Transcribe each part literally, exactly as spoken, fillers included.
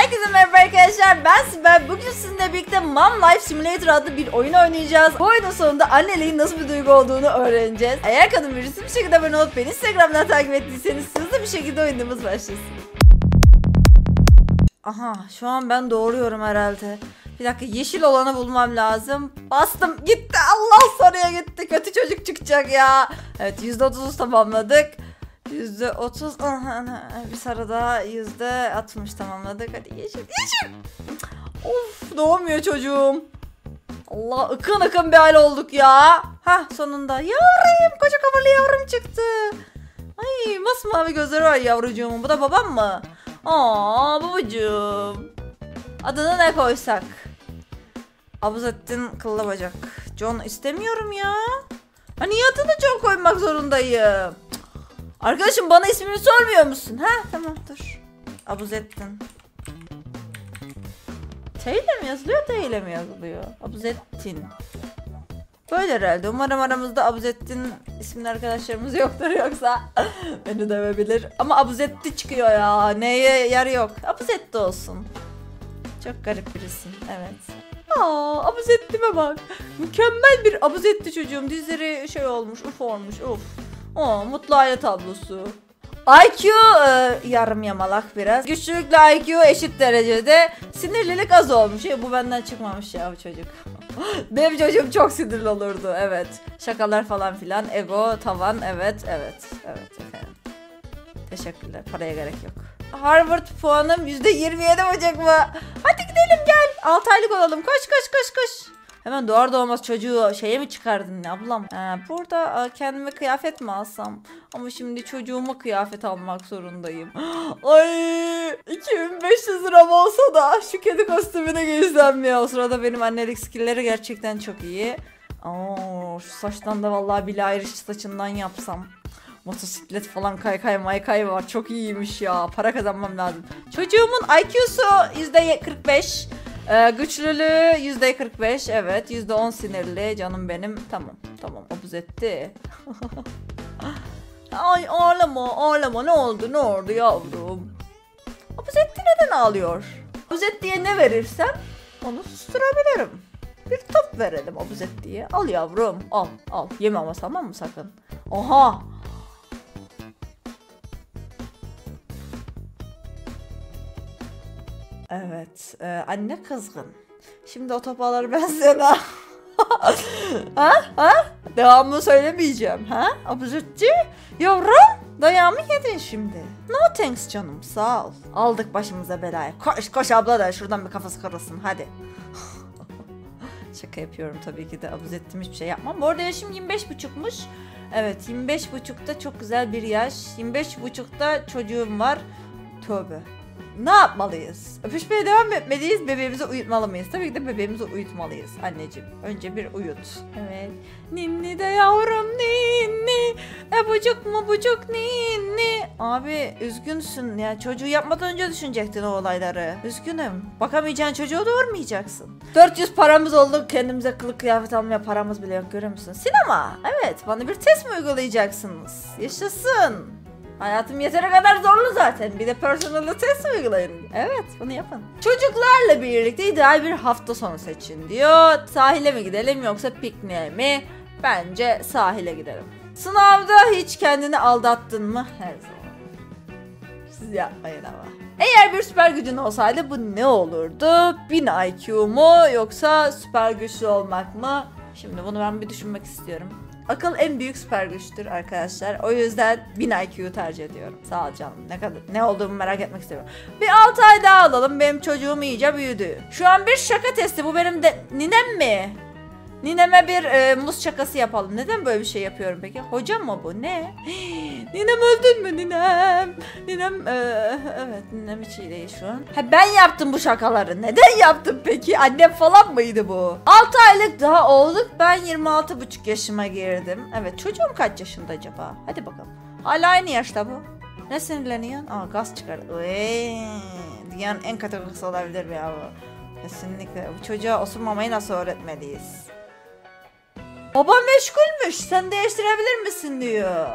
Herkese merhaba arkadaşlar, ben Sibel. Bugün sizinle birlikte Mom Life Simulator adlı bir oyun oynayacağız. Bu oyunun sonunda anneliğin nasıl bir duygu olduğunu öğreneceğiz. Eğer kadın birisi bir şekilde abone olup beni Instagram'dan takip ettiyseniz hızlı bir şekilde oyunumuz başlasın. Aha, şu an ben doğruyorum herhalde. Bir dakika, yeşil olanı bulmam lazım. Bastım, gitti. Allah, sarıya gitti. Kötü çocuk çıkacak ya. Evet, yüzde otuz tamamladık. yüzde otuz bir sarı daha, yüzde altmış tamamladık. Hadi yeşil yeşil. Of, doğmuyor çocuğum. Allah, akın akın bir hal olduk ya. Hah, sonunda yavrum, koca kafalı yavrum çıktı. Ay, masmavi gözleri var yavrucuğumun. Bu da babam mı? Aa, babacığım. Adını ne koysak? Abuzettin kıllı bacak. John istemiyorum ya. Ha, niye adını John koymak zorundayım? Arkadaşım, bana ismini sormuyor musun? Ha, tamam, dur. Abuzettin. T ile mi yazılıyor, T ile mi yazılıyor? Abuzettin. Böyle herhalde. Umarım aramızda Abuzettin isimli arkadaşlarımız yoktur, yoksa beni dövebilir. Ama Abuzetti çıkıyor ya. Neye yer yok. Abuzetti olsun. Çok garip birisin. Evet. Aa, Abuzetti'me bak. Mükemmel bir Abuzetti çocuğum. Dizleri şey olmuş, uf olmuş, uf. Oo, mutlu aile tablosu. I Q e, yarım yamalak biraz. Güçlülükle I Q eşit derecede. Sinirlilik az olmuş. E, bu benden çıkmamış ya bu çocuk. Benim çocuğum çok sinirli olurdu. Evet. Şakalar falan filan. Ego tavan. Evet. Evet. Evet efendim. Teşekkürler. Paraya gerek yok. Harvard puanım yüzde yirmi yedi olacak mı? Hadi gidelim, gel. altı aylık olalım. Koş koş koş koş. Hemen doğar doğmaz çocuğu şeye mi çıkardın ablam? Ee, burada kendime kıyafet mi alsam? Ama şimdi çocuğuma kıyafet almak zorundayım. Ay, iki bin beş yüz liram olsa da şu kedi kostümüne giysem ya. O sırada benim annelik skillleri gerçekten çok iyi. Oo, şu saçtan da vallahi Billie Eilish saçından yapsam. Motosiklet falan, kaykay maykay var. Çok iyiymiş ya. Para kazanmam lazım. Çocuğumun I Q'su yüzde kırk beş. Ee, güçlülüğü yüzde kırk beş. Evet. yüzde on sinirli. Canım benim. Tamam. Tamam. Abuzetti. Ay, ağlama ağlama. Ne oldu ne oldu yavrum? Abuzetti neden ağlıyor? Abuzetti'ye ne verirsem onu susturabilirim. Bir top verelim Abuzetti'ye. Al yavrum. Al al. Yeme ama, tamam mı sakın? Oha. Evet, e, anne kızgın. Şimdi o topaları ben sana... ha? Ha? Devamını söylemeyeceğim. Ha? Abuzetçi? Yavrum, dayağımı yedin şimdi. No thanks canım, sağ ol. Aldık başımıza belayı. Koş koş abla da şuradan bir kafası kırılsın, hadi. Şaka yapıyorum tabii ki de, Abuzettim hiçbir şey yapmam. Bu arada yaşım yirmi beş buçukmuş. Evet, yirmi beş buçukta çok güzel bir yaş. yirmi beş buçukta çocuğum var. Tövbe. Ne yapmalıyız? Öpüşmeye devam etmeliyiz, bebeğimizi uyutmalı mıyız? Tabii ki de bebeğimizi uyutmalıyız anneciğim. Önce bir uyut. Evet. Ninni de yavrum ninni. E bucuk mu bucuk ninni. Abi üzgünsün ya, çocuğu yapmadan önce düşünecektin o olayları. Üzgünüm. Bakamayacağın çocuğu doğurmayacaksın. dört yüz paramız oldu, kendimize kılık kıyafet almaya paramız bile yok, görüyor musun? Sinema. Evet, bana bir test mi uygulayacaksınız? Yaşasın. Hayatım yeteri kadar zorlu zaten. Bir de personal test uygulayın. Evet, bunu yapın. Çocuklarla birlikte ideal bir hafta sonu seçin diyor. Sahile mi gidelim yoksa pikniğe mi? Bence sahile gidelim. Sınavda hiç kendini aldattın mı? Her zaman. Siz yapmayın ama. Eğer bir süper gücün olsaydı bu ne olurdu? bin I Q mu yoksa süper güçlü olmak mı? Şimdi bunu ben bir düşünmek istiyorum. Akıl en büyük süper güçtür arkadaşlar. O yüzden bin I Q'yu tercih ediyorum. Sağ ol canım. Ne kadar ne olduğumu merak etmek istiyorum. Bir altı ay daha alalım. Benim çocuğum iyice büyüdü. Şu an bir şaka testi. Bu benim de ninem mi? Nineme bir e, muz şakası yapalım. Neden böyle bir şey yapıyorum peki? Hocam mı bu? Ne? Ninem öldün mü ninem? Ninem e, evet, ninem hiç iyi değil şu an. Ha, ben yaptım bu şakaları. Neden yaptım peki? Annem falan mıydı bu? altı aylık daha olduk. Ben yirmi altı buçuk yaşıma girdim. Evet, çocuğum kaç yaşında acaba? Hadi bakalım. Hala aynı yaşta bu. Ne sinirleniyorsun? Aa, gaz çıkar. Dünyanın en kategorisi olabilir ya bu. Kesinlikle. Bu çocuğa osurmamayı nasıl öğretmeliyiz? Babam meşgulmüş. Sen değiştirebilir misin diyor.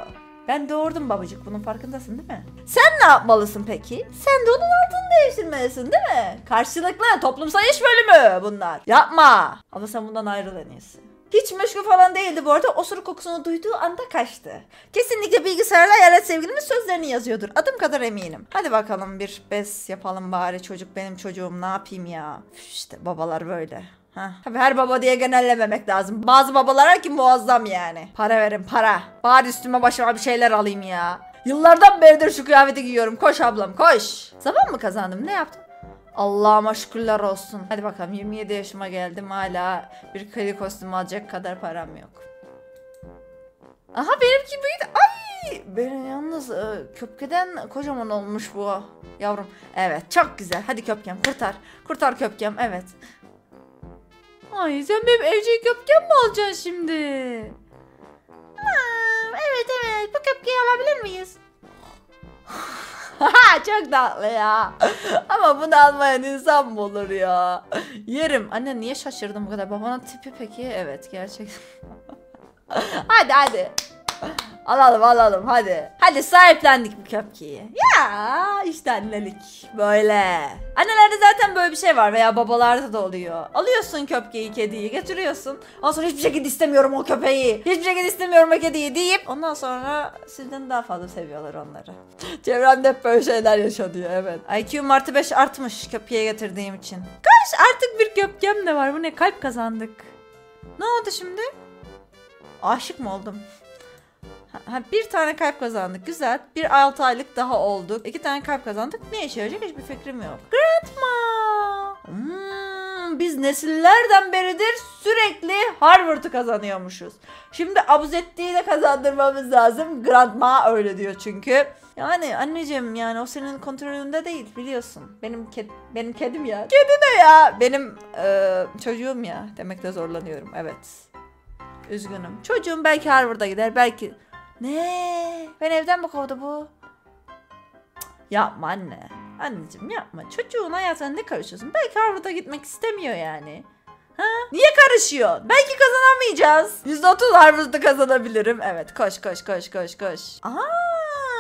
Ben doğurdum babacık, bunun farkındasın değil mi? Sen ne yapmalısın peki? Sen de onun altını değiştirmelisin değil mi? Karşılıklı toplumsal iş bölümü bunlar. Yapma. Ama sen bundan ayrıl en iyisi. Hiç meşgul falan değildi bu arada. Osuruk kokusunu duyduğu anda kaçtı. Kesinlikle bilgisayarla hayalet sevgilimiz sözlerini yazıyordur. Adım kadar eminim. Hadi bakalım bir bez yapalım bari, çocuk benim çocuğum, ne yapayım ya. Üf, İşte babalar böyle. Heh. Tabii her baba diye genellememek lazım. Bazı babalar ki muazzam yani. Para verin para. Bari üstüme başıma bir şeyler alayım ya. Yıllardan beridir şu kıyafeti giyiyorum. Koş ablam koş. Zaman mı kazandım, ne yaptım? Allah'ıma şükürler olsun. Hadi bakalım, yirmi yedi yaşıma geldim, hala bir kedi kostümü alacak kadar param yok. Aha, benimki büyüdü. Ay, benim yalnız e, köpkeden kocaman olmuş bu yavrum. Evet, çok güzel. Hadi köpkem kurtar. Kurtar köpkem, evet. Ay, sen benim evcil köpkem mi alacaksın şimdi? Hmm, evet evet, bu köpkeyi alabilir miyiz? Çok tatlı ya. Ama bunu almayan insan mı olur ya? Yerim. Anne niye şaşırdın bu kadar? Babanın tipi peki? Evet, gerçekten. Hadi hadi. Alalım alalım hadi. Hadi sahiplendik bu köpkeyi. Ya işte annelik böyle. Annelerde zaten böyle bir şey var veya babalarda da oluyor. Alıyorsun köpkeyi, kediyi getiriyorsun. Ondan sonra hiçbir şekilde istemiyorum o köpeği, hiçbir şekilde istemiyorum o kediyi deyip ondan sonra sizden daha fazla seviyorlar onları. Çevremde hep böyle şeyler yaşanıyor, evet. I Q'm artı beş artmış köpeğe getirdiğim için. Kaç, artık bir köpkem de var. Bu ne, kalp kazandık. Ne oldu şimdi? Aşık mı oldum? Ha, bir tane kalp kazandık. Güzel. Bir altı aylık daha olduk. İki tane kalp kazandık. Ne işe yarayacak hiçbir fikrim yok. Grandma. Hmm, biz nesillerden beridir sürekli Harvard'ı kazanıyormuşuz. Şimdi Abuzetti'yi de kazandırmamız lazım. Grandma öyle diyor çünkü. Yani anneciğim, yani o senin kontrolünde değil, biliyorsun. Benim ked benim kedim ya. Kedi ne ya? Benim e, çocuğum ya. Demekte zorlanıyorum. Evet. Üzgünüm. Çocuğum belki Harvard'a gider, belki... Ne? Ben evden mi kovdu bu? Cık, yapma anne. Anneciğim yapma. Çocuğun hayatına ne karışıyorsun? Belki Harvard'a gitmek istemiyor yani. Ha? Niye karışıyor? Belki kazanamayacağız. yüzde otuz Harvard'da kazanabilirim. Evet, koş koş koş koş koş. Aa,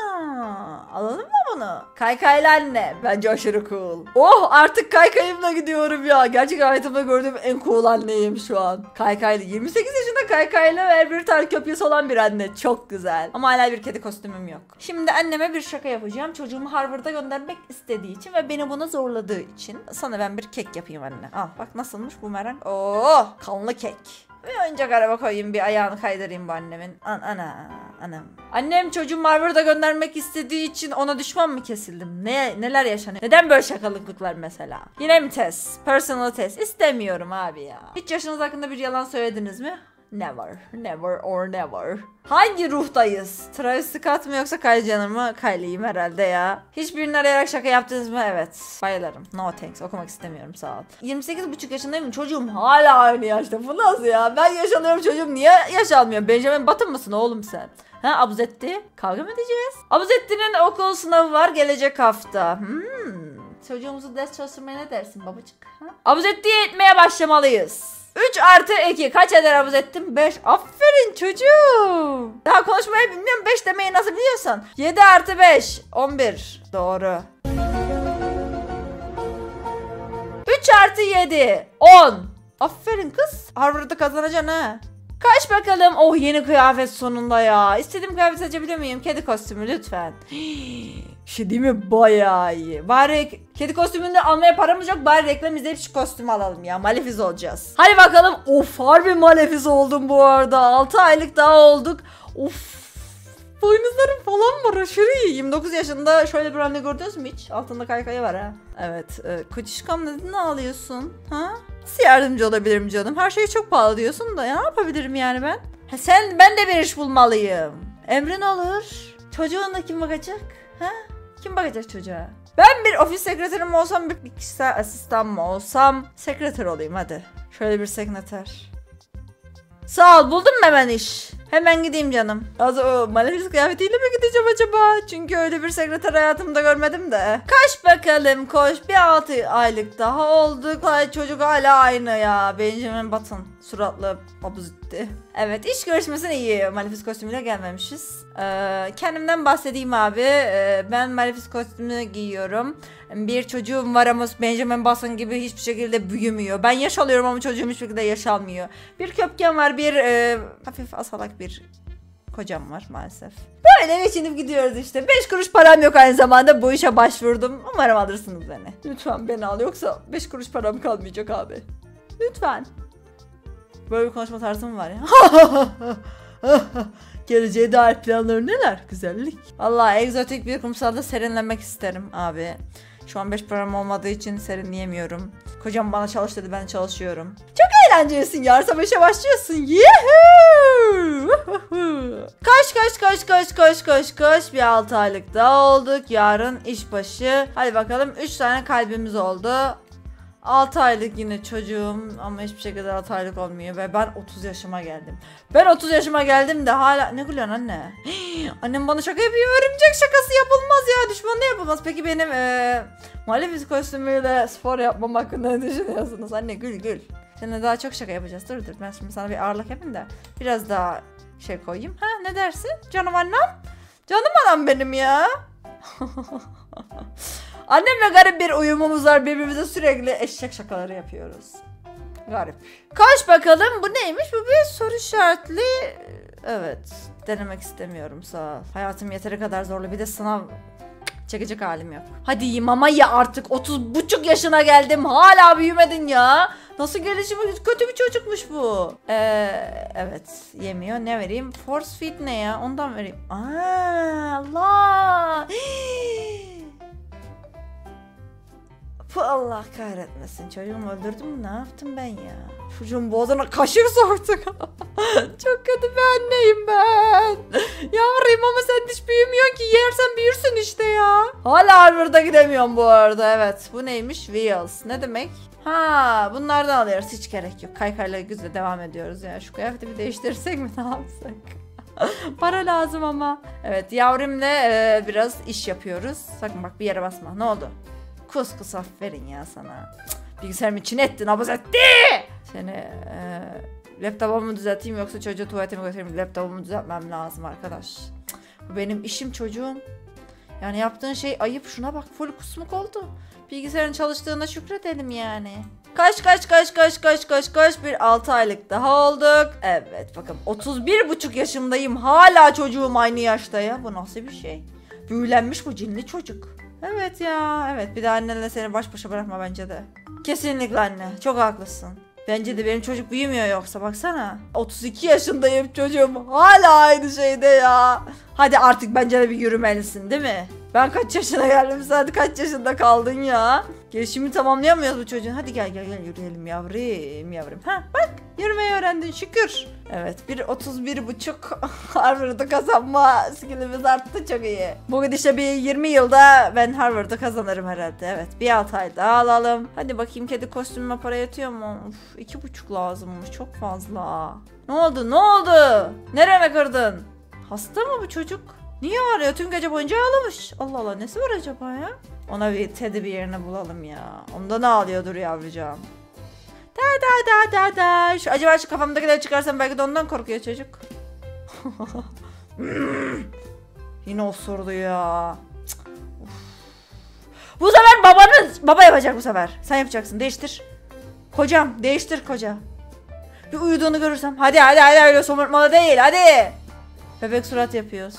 alalım mı bunu? Kaykaylı anne. Bence aşırı cool. Oh, artık kaykayımla gidiyorum ya. Gerçekten hayatımda gördüğüm en cool anneyim şu an. Kaykaylı. yirmi sekiz yaşında kaykaylı ve bir tane köpeği olan bir anne. Çok güzel. Ama hala bir kedi kostümüm yok. Şimdi anneme bir şaka yapacağım. Çocuğumu Harvard'a göndermek istediği için ve beni buna zorladığı için. Sana ben bir kek yapayım anne. Al bak nasılmış bu merak. Oh, kanlı kek. Bir oyuncak araba koyayım, bir ayağını kaydırayım bu annemin. An ana anam. Annem çocuğumu Harvard'a göndermek istediği için ona düşman mı kesildim? Ne neler yaşanıyor? Neden böyle şakalıklıklar mesela? Yine mi test? Personal test. İstemiyorum abi ya. Hiç yaşınız hakkında bir yalan söylediniz mi? Never. Never or never. Hangi ruhtayız? Travis Scott mı yoksa Kylie Jenner mı? Kylie'yim herhalde ya. Hiçbirini arayarak şaka yaptınız mı? Evet. Bayılırım. No thanks. Okumak istemiyorum, sağ ol. yirmi sekiz buçuk yaşındayım. Çocuğum hala aynı yaşta. Bu nasıl ya? Ben yaş alıyorum, çocuğum niye yaş almıyor? Benjamin Button mısın oğlum sen? Ha, Abuzetti? Kavga mı edeceğiz? Abuzetti'nin okul sınavı var gelecek hafta. Hmm. Çocuğumuzu ders çalıştırmaya ne dersin babacık? Ha? Abuzetti'yi eğitmeye başlamalıyız. üç artı iki kaç eder Abuzettin? beş. Aferin çocuğum. Daha konuşmayı bilmiyorum. beş demeyi nasıl biliyorsun? yedi artı beş. on bir. Doğru. üç artı yedi. on. Aferin kız. Harvard'da kazanacaksın ha. Kaç bakalım. Oh, yeni kıyafet sonunda ya. İstediğim kıyafet seçebilir miyim? Kedi kostümü lütfen. Şey değil mi? Bayağı iyi. Bari kedi kostümünü de almaya paramız yok. Bari reklam izleyip şu kostümü alalım ya. Malefiz olacağız. Hadi bakalım. Of, harbi malefiz oldum bu arada. altı aylık daha olduk. Of. Boynuzlarım falan var, aşırı iyi. yirmi dokuz yaşında şöyle bir anne gördünüz mü hiç? Altında kaykayı var ha. Evet. E, Koçişkam neden ağlıyorsun? Ha? Nasıl yardımcı olabilirim canım? Her şey çok pahalı diyorsun da ya, ne yapabilirim yani ben? Ha, sen, ben de bir iş bulmalıyım. Emrin olur. Çocuğuna kim bakacak? Ha? Kim bakacak çocuğa? Ben bir ofis sekreteri mi olsam, bir kişisel asistan mı olsam? Sekreter olayım hadi. Şöyle bir sekreter. Sağ ol, buldum mu hemen iş? Hemen gideyim canım. Az o malefiz kıyafetiyle mi gideceğim acaba? Çünkü öyle bir sekreter hayatımda görmedim de. Kaç bakalım koş. Bir altı aylık daha olduk. Çocuk hala aynı ya. Benjamin Button. suratlı abuzitti. Evet, iş görüşmesine iyi. Malefiz kostümüyle gelmemişiz. Ee, kendimden bahsedeyim abi. Ee, ben Malefiz kostümünü giyiyorum. Bir çocuğum var ama Benjamin Button gibi hiçbir şekilde büyümüyor. Ben yaş alıyorum ama çocuğum hiçbir şekilde yaş almıyor. Bir köpkem var, bir e, hafif asalak bir kocam var maalesef. Böyle geçinip gidiyoruz işte. beş kuruş param yok aynı zamanda. Bu işe başvurdum. Umarım alırsınız beni. Lütfen beni al, yoksa beş kuruş param kalmayacak abi. Lütfen. Böyle bir konuşma tarzım var ya. Geleceğe dair planları neler? Güzellik. Vallahi egzotik bir kumsalda serinlemek isterim abi. Şu an beş param olmadığı için serinleyemiyorum. Kocam bana çalış dedi, ben çalışıyorum. Çok eğlencelisin ya. Sabah işe başlıyorsun. Yuhuu. Koş koş koş koş koş koş koş. Bir altı aylık daha olduk. Yarın işbaşı. Hadi bakalım, üç tane kalbimiz oldu. altı aylık yine çocuğum ama hiçbir şekilde altı aylık olmuyor ve ben otuz yaşıma geldim. Ben otuz yaşıma geldim de hala... Ne gülüyorsun anne? Annem bana şaka yapıyor. Örümcek şakası yapılmaz ya. Düşmanla yapılmaz. Peki benim ee, Malefiz kostümüyle spor yapmam hakkında ne düşünüyorsunuz? Anne gül gül. Seninle daha çok şaka yapacağız. Dur dur, ben şimdi sana bir ağırlık yapayım da biraz daha şey koyayım. Ha, ne dersin? Canım annem. Canım anam benim ya. Annemle garip bir uyumumuz var. Birbirimize sürekli eşek şakaları yapıyoruz. Garip. Koş bakalım. Bu neymiş? Bu bir soru işaretli. Evet. Denemek istemiyorum, sağ ol. Hayatım yeteri kadar zorlu. Bir de sınav çekecek halim yok. Hadi mama ya artık. otuz buçuk yaşına geldim. Hala büyümedin ya. Nasıl gelişimi, kötü bir çocukmuş bu. Ee, evet. Yemiyor. Ne vereyim? Force feed ne ya? Ondan vereyim. Aa, Allah. Allah kahretmesin. Çocuğumu öldürdüm mü? Ne yaptım ben ya? Çocuğun boğazına kaşık soktuk. Çok kötü bir anneyim ben. Yavrum ama sen hiç büyümüyorsun ki. Yersen büyürsün işte ya. Hala Harvard'a gidemiyorum bu arada. Evet. Bu neymiş? Wheels. Ne demek? Ha, bunlardan alıyoruz. Hiç gerek yok. Kaykayla güzel devam ediyoruz ya. Şu kıyafeti bir değiştirsek mi? Ne yapsak? Para lazım ama. Evet, yavrumla e, biraz iş yapıyoruz. Sakın bak, bir yere basma. Ne oldu? Kus kus, aferin ya sana. Cık, bilgisayarımı içine ettin, abuz etti. Seni e, laptopumu düzelteyim yoksa çocuğu tuvaletime götüreyim. Laptopumu düzeltmem lazım arkadaş. Cık, bu benim işim çocuğum. Yani yaptığın şey ayıp, şuna bak, full kusmuk oldu. Bilgisayarın çalıştığına şükredelim yani. Kaç kaç kaç kaç kaç kaç kaç bir altı aylık daha olduk. Evet bakın, otuz bir buçuk yaşındayım. Hala çocuğum aynı yaşta ya. Bu nasıl bir şey? Büyülenmiş bu cinli çocuk. Evet ya, evet, bir de annenle seni baş başa bırakma bence de. Kesinlikle anne, çok haklısın. Bence de benim çocuk büyümüyor yoksa, baksana. otuz iki yaşındayım, çocuğum hala aynı şeyde ya. Hadi artık bence de bir yürümelisin değil mi? Ben kaç yaşına geldim, sen kaç yaşında kaldın ya? Gelişimi tamamlayamıyoruz bu çocuğun. Hadi gel gel gel yürüyelim yavrum yavrum. Ha bak, yürümeyi öğrendin şükür. Evet, bir otuz bir buçuk Harvard'ı kazanma skillimiz arttı, çok iyi. Bugün işte bir yirmi yılda ben Harvard'ı kazanırım herhalde. Evet, bir altı ay daha alalım. Hadi bakayım, kedi kostümüme para yatıyor mu? Uf, iki buçuk lazımmış, çok fazla. Ne oldu ne oldu? Nereye kırdın? Hasta mı bu çocuk? Niye ağrıyor? Tüm gece boyunca ağlamış. Allah Allah, nesi var acaba ya? Ona bir teddy bir yerine bulalım ya. Ondan ağlıyordur yavrucağım. Da da da da da. Şu, acaba şu kafamdakileri çıkarsam belki de ondan korkuyor çocuk. Yine osurdu ya. Bu sefer babanız, baba yapacak bu sefer. Sen yapacaksın, değiştir. Kocam, değiştir koca. Bir uyuduğunu görürsem. Hadi hadi hadi, öyle somurtmalı değil, hadi. Bebek surat yapıyoruz.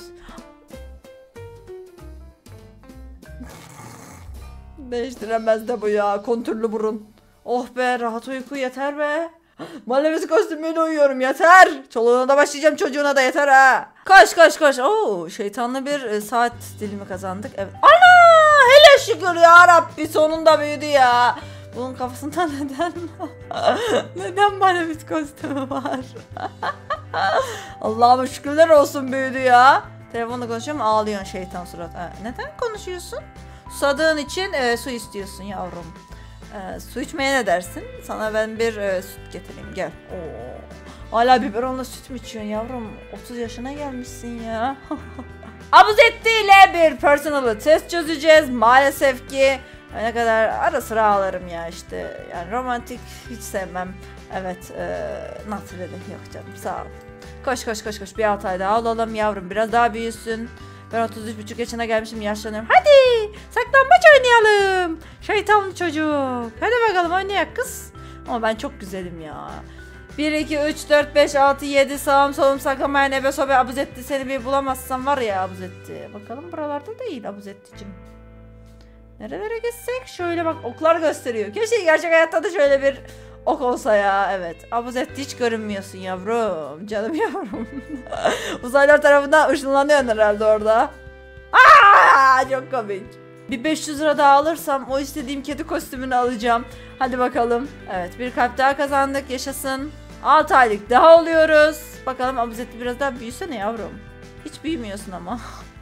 Değiştiremez de bu ya, kontürlü burun. Oh be, rahat uyku yeter be. Malefiz kostümüyle uyuyorum, yeter. Çoluğuna da başlayacağım, çocuğuna da yeter ha. Koş koş koş. Oo, şeytanlı bir e, saat dilimi kazandık. Evet. Ana, hele şükür ya Rabbi, sonunda büyüdü ya. Bunun kafasında neden neden Malefiz kostümü var? Allah'ıma şükürler olsun, büyüdü ya. Telefonla konuşuyorum, ağlıyorsun şeytan surat. Ha, neden konuşuyorsun? Susadığın için e, su istiyorsun yavrum. E, su içmeye ne dersin? Sana ben bir e, süt getireyim, gel. Oo. Hala biberonla süt mü içiyorsun yavrum? otuz yaşına gelmişsin ya. Abuzetti ile bir personal test çözeceğiz. Maalesef ki Ne kadar ara sıra ağlarım ya işte. Yani romantik hiç sevmem. Evet. E, nasıl dedi? Yok canım sağ ol. Koş koş koş koş. Bir altı ay daha olalım yavrum. Biraz daha büyüsün. Ben otuz üç buçuk yaşına gelmişim, yaşlanıyorum. Hadi saklambaç oynayalım. Şeytanlı çocuk. Hadi bakalım oynayak kız. Ama ben çok güzelim ya. bir, iki, üç, dört, beş, altı, yedi sağım solum saklamaya nebe sobe abuzetti. Seni bir bulamazsam var ya abuzetti. Bakalım buralarda değil abuzetticim. Nerelere gitsek? Şöyle bak oklar gösteriyor. Keşke gerçek hayatta da şöyle bir ok olsa ya. Evet. Abuzetti hiç görünmüyorsun yavrum. Canım yavrum. Uzaylılar tarafından ışınlanıyorsun herhalde orada. Aa, çok komik. Bir beş yüz lira daha alırsam o istediğim kedi kostümünü alacağım. Hadi bakalım. Evet bir kalp daha kazandık. Yaşasın. altı aylık daha oluyoruz. Bakalım abuzetti biraz daha büyüsene yavrum. Hiç büyümüyorsun ama.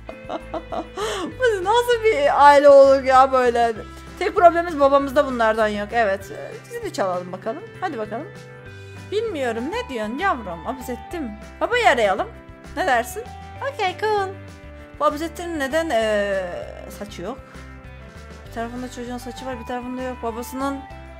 Bu nasıl bir aile olur ya böyle. Tek problemimiz babamızda bunlardan yok. Evet. Zili çalalım bakalım. Hadi bakalım. Bilmiyorum ne diyorsun yavrum. Abuzettim. Babayı arayalım. Ne dersin? Okay cool. Bu abuzettinin neden ee, saçı yok? Bir tarafında çocuğun saçı var, bir tarafında yok. Babasının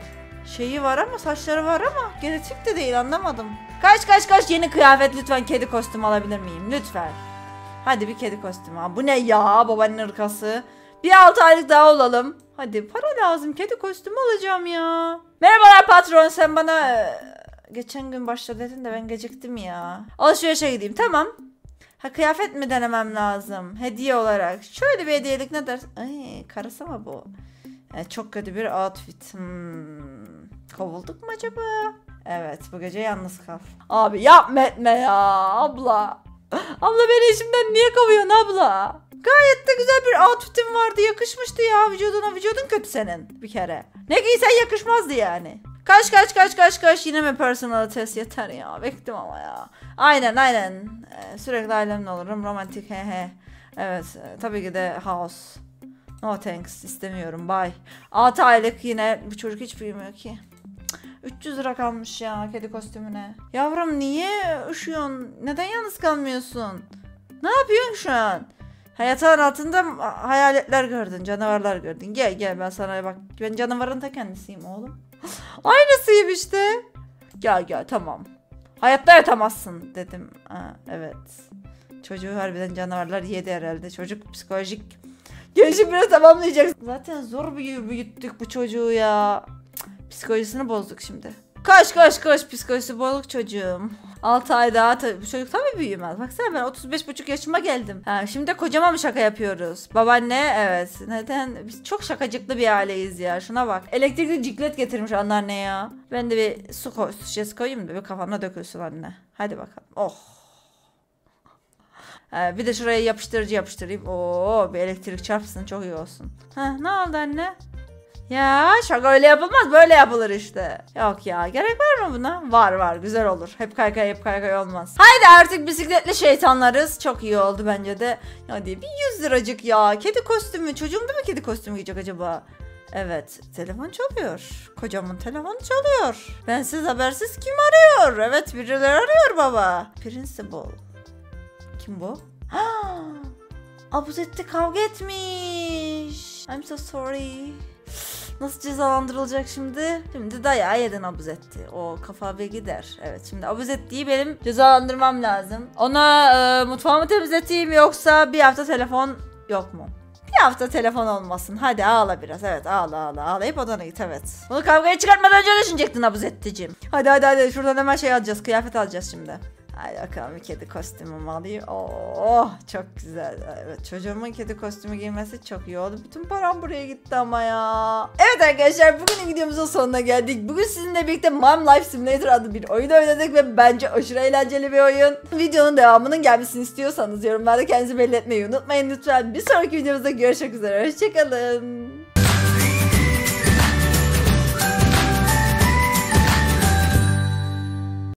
şeyi var ama saçları var ama genetik de değil, anlamadım. Kaç kaç kaç yeni kıyafet lütfen, kedi kostümü alabilir miyim? Lütfen. Hadi bir kedi kostümü. Ha, bu ne ya babanın ırkası. Bir altı aylık daha olalım. Hadi para lazım, kedi kostümü alacağım ya. Merhabalar patron, sen bana e, geçen gün başla dedin de ben geciktim ya. Alışverişe gideyim tamam. Ha kıyafet mi denemem lazım hediye olarak? Şöyle bir hediyelik ne dersin? Ay karısı mı bu? Yani çok kötü bir outfit. Hmm. Kovulduk mu acaba? Evet bu gece yalnız kal. Abi yapma etme ya abla. Abla beni işimden niye kovuyorsun abla? Gayet de güzel bir outfitin vardı, yakışmıştı ya vücuduna. Vücudun kötü senin bir kere. Ne giysen yakışmazdı yani. Kaç kaç kaç kaç kaç yine mi personal test, yeter ya, bektim ama ya. Aynen aynen ee, sürekli ailemle olurum, romantik he he. Evet e, tabii ki de house. No thanks, istemiyorum, bye. altı aylık yine bu çocuk hiç büyümüyor ki. üç yüz lira kalmış ya kedi kostümüne. Yavrum niye üşüyorsun? Neden yalnız kalmıyorsun? Ne yapıyorsun şu an? Hayatın altında hayaletler gördün, canavarlar gördün. Gel gel ben sana bak. Ben canavarın ta kendisiyim oğlum. Aynısıyım işte. Gel gel tamam. Hayatta yatamazsın dedim. Ha, evet. Çocuğu harbiden canavarlar yedi herhalde. Çocuk psikolojik gelişim biraz tamamlayacak. Zaten zor büyü büyüttük bu çocuğu ya. Cık, psikolojisini bozduk şimdi. Koş koş koş, psikolojisi bozuk çocuğum. altı ay daha tabii bu çocuk tabii büyümez. Baksana ben otuz beş buçuk yaşıma geldim. Ha, şimdi de kocaman mı şaka yapıyoruz? Babaanne evet. Neden? Biz çok şakacıklı bir aileyiz ya. Şuna bak. Elektrikli ciklet getirmiş anneanne ya. Ben de bir su koy, su şişesi koyayım da bir kafamda dökülsün anne. Hadi bakalım. Oh. Ha, bir de şuraya yapıştırıcı yapıştırayım. Oo, bir elektrik çarpsın çok iyi olsun. Ha, ne oldu anne? Ya şaka öyle yapılmaz, böyle yapılır işte. Yok ya, gerek var mı buna? Var var, güzel olur. Hep kaykay hep kaykay olmaz. Haydi artık bisikletli şeytanlarız. Çok iyi oldu bence de. Hadi bir yüz liracık ya. Kedi kostümü. Çocuğum da mı kedi kostümü giyecek acaba? Evet, telefon çalıyor. Kocamın telefonu çalıyor. Bensiz habersiz kim arıyor? Evet, birileri arıyor baba. Principal. Kim bu? Abuzetti kavga etmiş. I'm so sorry. Nasıl cezalandırılacak şimdi? Şimdi dayağı yedin Abuzetti. O kafa bir gider. Evet şimdi Abuzetti'yi benim cezalandırmam lazım. Ona e, mutfağımı temizleteyim yoksa bir hafta telefon yok mu? Bir hafta telefon olmasın. Hadi ağla biraz. Evet ağla ağla. Ağlayıp odana git evet. Bunu kavgaya çıkartmadan önce düşünecektin Abuzetti'cim. Hadi hadi hadi şuradan hemen şey alacağız. Kıyafet alacağız şimdi. Hadi bakalım bir kedi kostümümü alayım. Oh çok güzel. Evet çocuğumun kedi kostümü giymesi çok iyi oldu. Bütün param buraya gitti ama ya. Evet arkadaşlar bugünün videomuzun sonuna geldik. Bugün sizinle birlikte Mom Life Simulator adlı bir oyun oynadık ve bence aşırı eğlenceli bir oyun. Videonun devamının gelmesini istiyorsanız yorumlarda kendinizi belli etmeyi unutmayın lütfen. Bir sonraki videomuzda görüşmek üzere. Hoşçakalın.